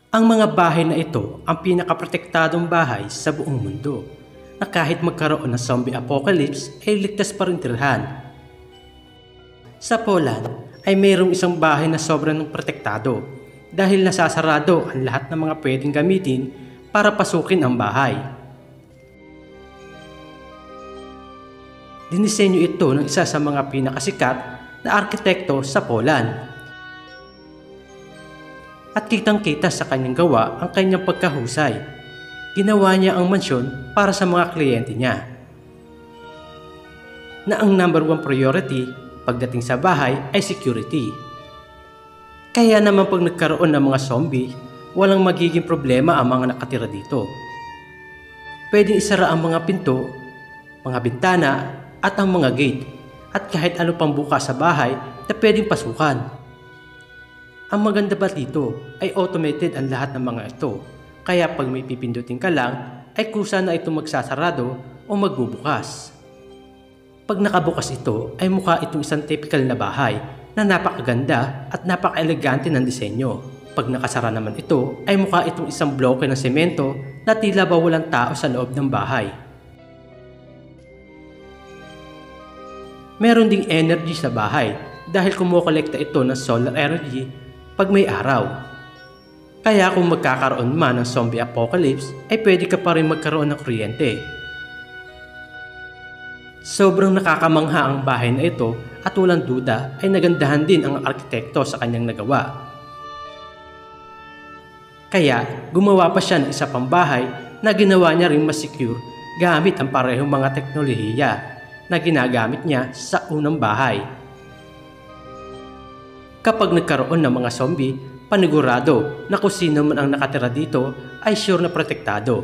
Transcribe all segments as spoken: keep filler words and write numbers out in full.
Ang mga bahay na ito ang pinakaprotektadong bahay sa buong mundo na kahit magkaroon ng zombie apocalypse ay ligtas pa rin tirhan. Sa Poland ay mayroong isang bahay na sobrang protektado dahil nasasarado ang lahat ng mga pwedeng gamitin para pasukin ang bahay. Dinisenyo ito ng isa sa mga pinakasikat na arkitekto sa Poland. At kitang-kita sa kanyang gawa ang kanyang pagkahusay. Ginawa niya ang mansyon para sa mga kliyente niya. Na ang number one priority pagdating sa bahay ay security. Kaya naman pag nagkaroon ng mga zombie, walang magiging problema ang mga nakatira dito. Pwedeng isara ang mga pinto, mga bintana at ang mga gate at kahit ano pang bukas sa bahay na pwedeng pasukan. Ang maganda pa dito ay automated ang lahat ng mga ito, kaya pag may pipindutin ka lang ay kusa na ito magsasarado o magbubukas. Pag nakabukas ito ay mukha itong isang typical na bahay na napakaganda at napaka-elegante ng disenyo. Pag nakasara naman ito ay mukha itong isang bloke ng semento na tila ba walang tao sa loob ng bahay. Meron ding energy sa bahay dahil kumukolekta ito ng solar energy pag may araw. Kaya kung magkakaroon man ng zombie apocalypse ay pwede ka pa rin magkaroon ng kuryente. Sobrang nakakamangha ang bahay na ito at walang duda ay nagandahan din ang arkitekto sa kanyang nagawa. Kaya gumawa pa siya ng isa pang bahay na ginawa niya rin mas secure gamit ang parehong mga teknolohiya na ginagamit niya sa unang bahay. Kapag nagkaroon ng mga zombie, panigurado na kung sino man ang nakatira dito ay sure na protektado.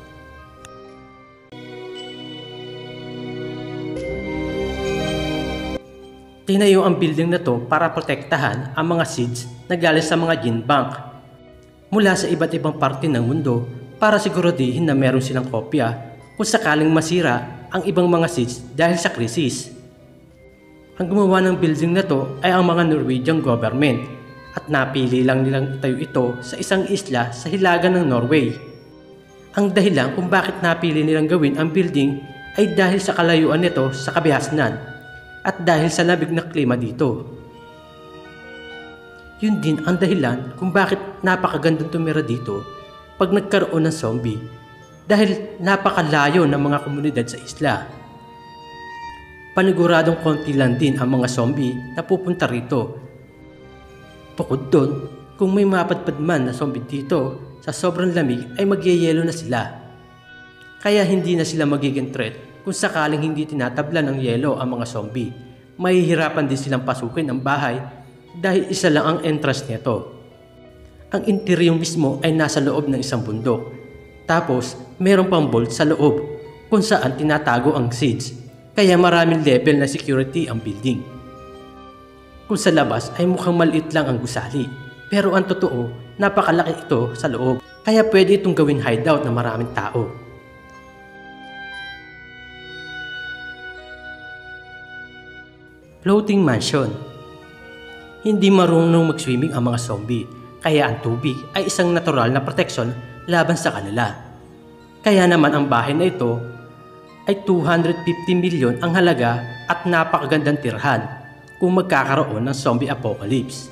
Tinayo ang building na to para protektahan ang mga seeds na galing sa mga gene bank mula sa iba't ibang parte ng mundo para siguraduhin na meron silang kopya kung sakaling masira ang ibang mga seeds dahil sa krisis. Ang gumawa ng building na to ay ang mga Norwegian government at napili lang nilang itayo ito sa isang isla sa hilaga ng Norway. Ang dahilan kung bakit napili nilang gawin ang building ay dahil sa kalayuan nito sa kabihasnan at dahil sa labig na klima dito. Yun din ang dahilan kung bakit napakagandang tumira dito pag nagkaroon ng zombie dahil napakalayo ng mga komunidad sa isla. Paniguradong konti lang din ang mga zombie na pupunta rito. Bukod doon, kung may mapadpad man na zombie dito, sa sobrang lamig ay magyayelo na sila. Kaya hindi na sila magiging threat kung sakaling hindi tinatablan ng yelo ang mga zombie. Mahihirapan din silang pasukin ang bahay dahil isa lang ang entrance nito. Ang interior mismo ay nasa loob ng isang bundok. Tapos, meron pang vault sa loob kung saan tinatago ang seeds. Kaya maraming level na security ang building. Kung sa labas ay mukhang maliit lang ang gusali, pero ang totoo, napakalaki ito sa loob. Kaya pwede itong gawin hideout ng maraming tao. Floating mansion. Hindi marunong mag-swimming ang mga zombie, kaya ang tubig ay isang natural na protection laban sa kanila. Kaya naman ang bahay na ito ay two hundred fifty milyon ang halaga at napakagandang tirhan kung magkakaroon ng zombie apocalypse.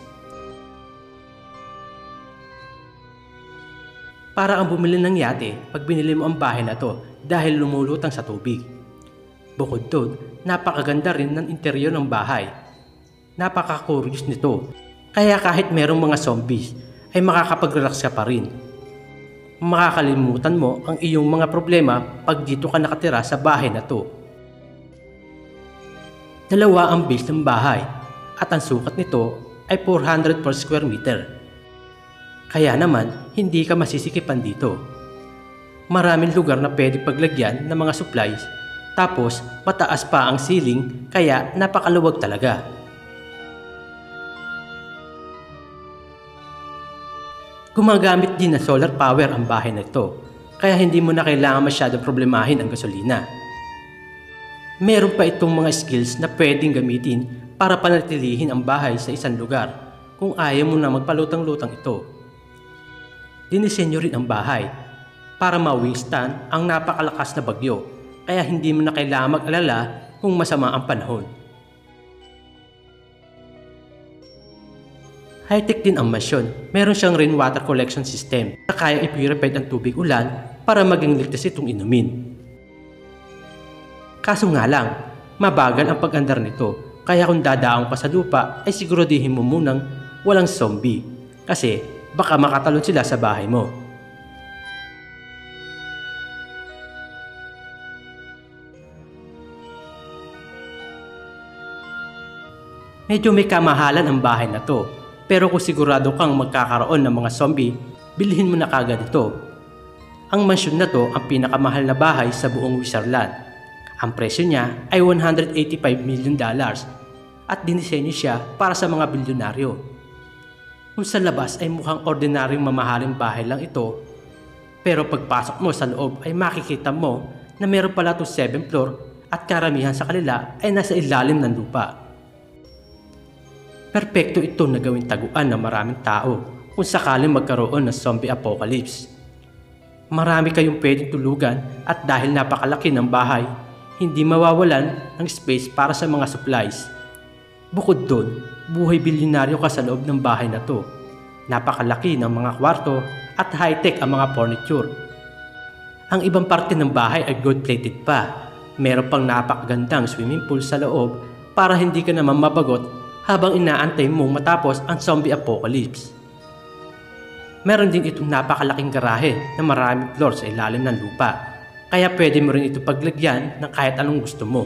Para ang bumili ng yate pag binili mo ang bahay na to dahil lumulutang sa tubig. Bukod doon, napakaganda rin ng interior ng bahay. Napaka-curious nito. Kaya kahit merong mga zombies ay makakapag-relax ka pa rin. Makakalimutan mo ang iyong mga problema pag dito ka nakatira sa bahay na to. Dalawa ang base ng bahay at ang sukat nito ay four hundred per square meter. Kaya naman hindi ka masisikipan dito. Maraming lugar na pwede paglagyan ng mga supplies tapos mataas pa ang ceiling kaya napakaluwag talaga. Gumagamit din ng solar power ang bahay na ito, kaya hindi mo na kailangan masyadong problemahin ang gasolina. Meron pa itong mga skills na pwedeng gamitin para panatilihin ang bahay sa isang lugar kung ayaw mo na magpalutang-lutang ito. Dinisenyo rin ang bahay para ma-withstand ang napakalakas na bagyo, kaya hindi mo na kailangan mag-alala kung masama ang panahon. High-tech din ang mansyon. Meron siyang rainwater collection system na kaya i-purify ang tubig ulan para maging ligtas itong inumin. Kaso nga lang, mabagal ang pag-andar nito, kaya kung dadaang pa sa lupa ay siguradihin mo munang walang zombie kasi baka makatalon sila sa bahay mo. Medyo may kamahalan ang bahay na to, pero kung sigurado kang magkakaroon ng mga zombie, bilhin mo na kagad ito. Ang mansyon na to ang pinakamahal na bahay sa buong Wizardland. Ang presyo niya ay one hundred eighty-five million dollars at dinisenyo siya para sa mga bilyonaryo. Kung sa labas ay mukhang ordinaryong mamahaling bahay lang ito, pero pagpasok mo sa loob ay makikita mo na meron pala itong seventh floor at karamihan sa kanila ay nasa ilalim ng lupa. Perpekto ito na gawing taguan ng maraming tao kung sakaling magkaroon ng zombie apocalypse. Marami kayong pwedeng tulugan at dahil napakalaki ng bahay, hindi mawawalan ng space para sa mga supplies. Bukod doon, buhay bilyonaryo ka sa loob ng bahay na to. Napakalaki ng mga kwarto at high-tech ang mga furniture. Ang ibang parte ng bahay ay gold-plated pa. Meron pang napakagandang swimming pool sa loob para hindi ka naman mabagot habang inaantay mong matapos ang zombie apocalypse. Meron din itong napakalaking garahe na maraming floor sa ilalim ng lupa, kaya pwede mo rin ito paglagyan ng kahit anong gusto mo.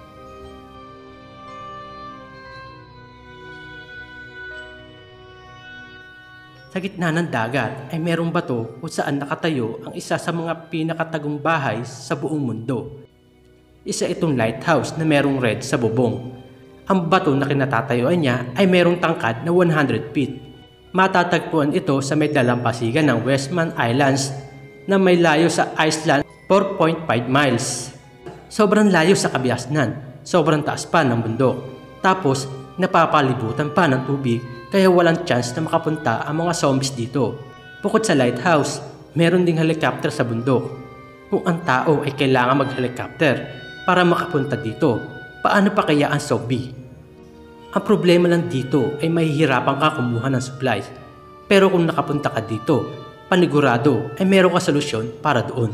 Sa gitna ng dagat ay merong bato kung saan nakatayo ang isa sa mga pinakatagong bahay sa buong mundo. Isa itong lighthouse na merong red sa bubong. Ang bato na kinatatayuan niya ay merong tangkad na one hundred feet. Matatagpuan ito sa may dalampasigan ng Westman Islands na may layo sa Iceland four point five miles. Sobrang layo sa kabiasnan, sobrang taas pa ng bundok. Tapos napapalibutan pa ng tubig kaya walang chance na makapunta ang mga zombies dito. Bukod sa lighthouse, meron ding helicopter sa bundok. Kung ang tao ay kailangan mag-helicopter para makapunta dito, paano pa kaya ang zombie? Ang problema lang dito ay mahihirapan ka kumuha ng supplies. Pero kung nakapunta ka dito, panigurado ay meron ka solusyon para doon.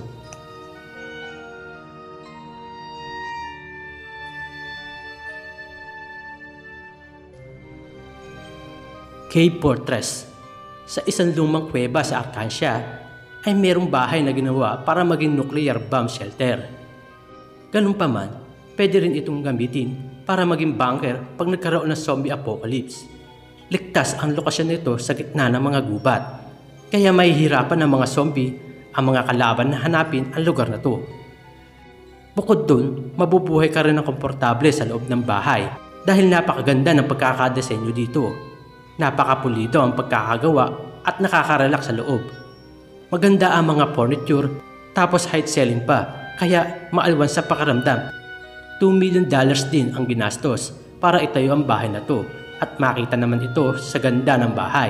Cave Fortress. Sa isang lumang kuweba sa Arkansas ay merong bahay na ginawa para maging nuclear bomb shelter. Ganun pa man, pwede rin itong gamitin para maging bunker pag nagkaroon ng zombie apocalypse. Ligtas ang lokasyon nito sa gitna ng mga gubat, kaya mahihirapan ng mga zombie ang mga kalaban na hanapin ang lugar na to. Bukod dun, mabubuhay ka rin ng komportable sa loob ng bahay dahil napakaganda ng pagkakadesenyo dito. Napakapulido ang pagkakagawa at nakaka-relax sa loob. Maganda ang mga furniture tapos height selling pa, kaya maalwan sa pakiramdam. two million dollars din ang ginastos para itayo ang bahay na to at makita naman ito sa ganda ng bahay.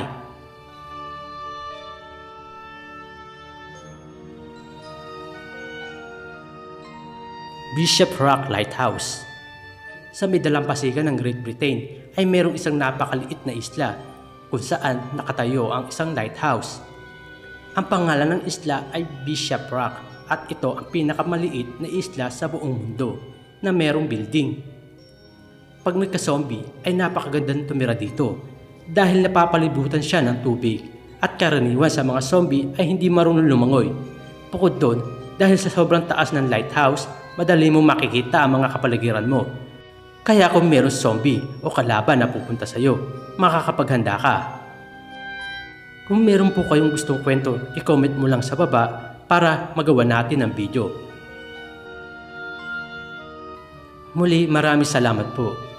Bishop Rock Lighthouse. Sa may dalampasigan ng Great Britain ay mayroong isang napakaliit na isla kung saan nakatayo ang isang lighthouse. Ang pangalan ng isla ay Bishop Rock at ito ang pinakamaliit na isla sa buong mundo na merong building. Pag nagka-zombie ay napakagandang tumira dito dahil napapalibutan siya ng tubig at karaniwan sa mga zombie ay hindi marunong lumangoy. Bukod doon, dahil sa sobrang taas ng lighthouse, madali mong makikita ang mga kapaligiran mo. Kaya kung meron zombie o kalaban na pupunta sa iyo, makakapaghanda ka. Kung meron po kayong gustong kwento, i-comment mo lang sa baba para magawa natin ang video. Muli, maraming salamat po.